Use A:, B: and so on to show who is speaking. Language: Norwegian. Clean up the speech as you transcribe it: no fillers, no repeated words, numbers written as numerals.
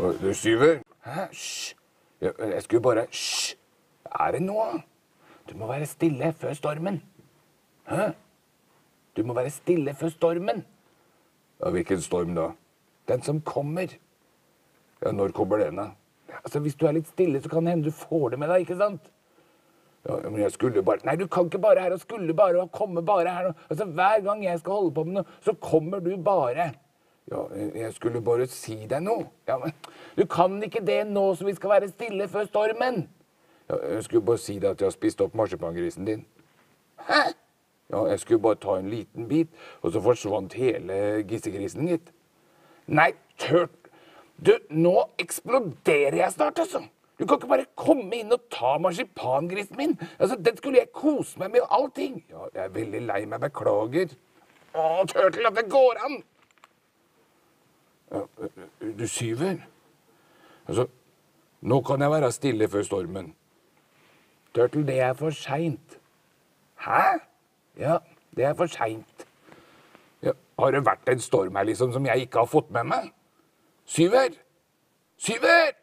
A: Du Syver? Hæ? Hysj! Jeg skulle bare... Hysj! Er det nå? Du må være stille før stormen. Hæ? Du må være stille før stormen. Ja, hvilken storm da? Den som kommer. Ja, når kommer den da? Altså, hvis du er litt stille, så kan det hende du får det med deg, ikke sant? Ja, men jeg skulle bare... Nei, du kan ikke bare her og skulle bare og komme bare her. Altså, hver gang jeg skal holde på med noe, så kommer du bare. Ja, jeg skulle bare si deg noe. Ja, men du kan ikke det nå som vi skal være stille før stormen. Ja, jeg skulle bare si deg at jeg har spist opp marsipangrisen din. Hæ? Ja, jeg skulle bare ta en liten bit, og så forsvant hele gissegrisen, gitt. Nei, tørt. Du, nå eksploderer jeg snart, altså. Du kan ikke bare komme inn og ta marsipangrisen min. Altså, den skulle jeg kose meg med og allting. Ja, jeg er veldig lei meg, beklager. Å, Turtle, at det går an. Ja, du Syver. Altså, nå kan jeg være stille før stormen. Turtle, det er for sent. Hæ? Ja, det er for sent. Ja, har det vært en storm her liksom som jeg ikke har fått med meg? Syver! Syver!